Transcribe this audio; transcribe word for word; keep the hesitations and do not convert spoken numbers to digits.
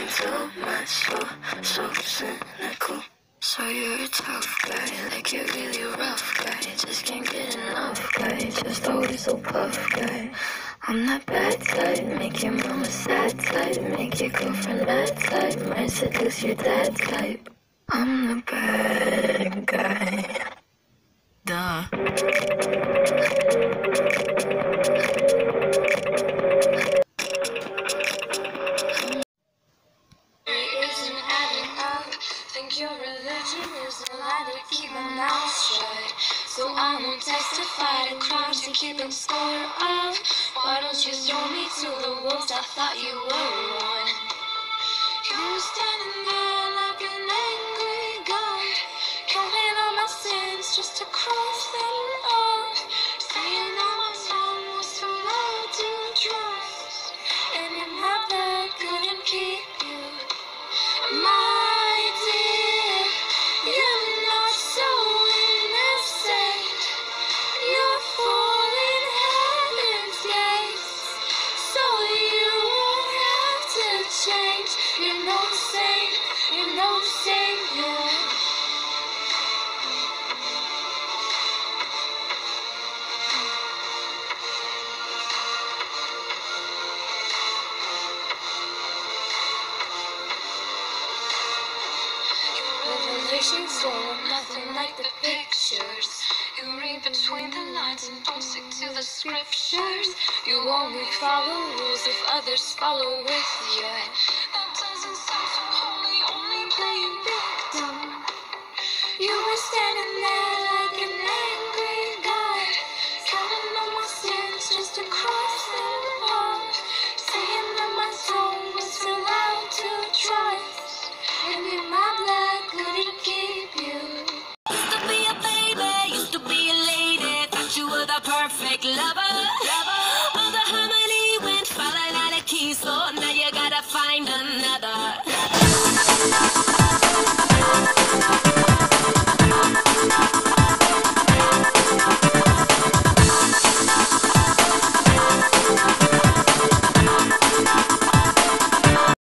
asking too much, so, so cynical. So you're a tough guy, like you're really rough guy. Just can't get enough guy, just always so puff guy. I'm that bad type, make your mama sad type, make your girlfriend mad type, might seduce your dad type. I'm the bad guy. Duh. Think your religion is a lie to keep my mouth shut. So I won't testify to crimes and keeping score of. Why don't you throw me to the wolves? I thought you were one. You were standing there like an angry god, counting all my sins just to cross them off. Saying that my tongue was too loud to trust, and in my blood couldn't keep you. My dear, you're not so innocent. You're falling heaven's gates, so you won't have to change. You're no saint, you're no savior. Revelations are nothing like the pictures. You read between the lines and don't stick to the scriptures. You only follow rules if others follow with you. That doesn't sound so holy, only playing victim. You were standing there like an angry god, counting on my sins just to cross them off, saying that my tongue was too loud to trust, and in my blood couldn't keep you. Used to be a baby, used to be a lady, thought you were the perfect lover. lover. All the harmony went falling out of key, so now you gotta find another.